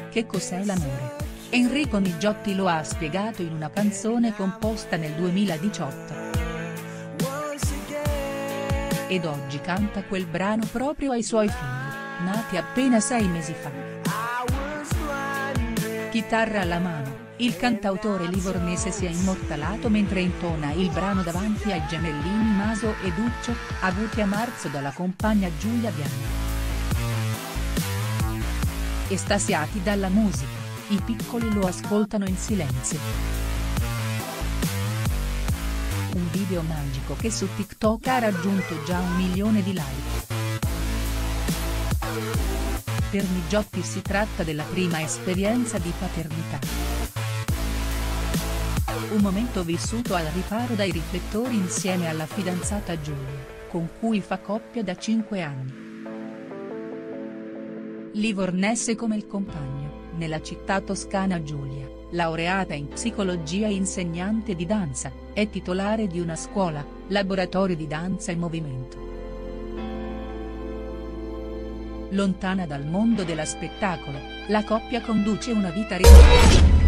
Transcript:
Che cos'è l'amore? Enrico Nigiotti lo ha spiegato in una canzone composta nel 2018. Ed oggi canta quel brano proprio ai suoi figli, nati appena 6 mesi fa. Chitarra alla mano, il cantautore livornese si è immortalato mentre intona il brano davanti ai gemellini Maso e Duccio, avuti a marzo dalla compagna Giulia Bianchi. Estasiati dalla musica, i piccoli lo ascoltano in silenzio. Un video magico che su TikTok ha raggiunto già 1 milione di like. Per Nigiotti si tratta della prima esperienza di paternità. Un momento vissuto al riparo dai riflettori insieme alla fidanzata Giulia, con cui fa coppia da 5 anni. Livornese come il compagno, nella città toscana Giulia, laureata in psicologia e insegnante di danza, è titolare di una scuola, laboratorio di danza e movimento. Lontana dal mondo dello spettacolo, la coppia conduce una vita riservata.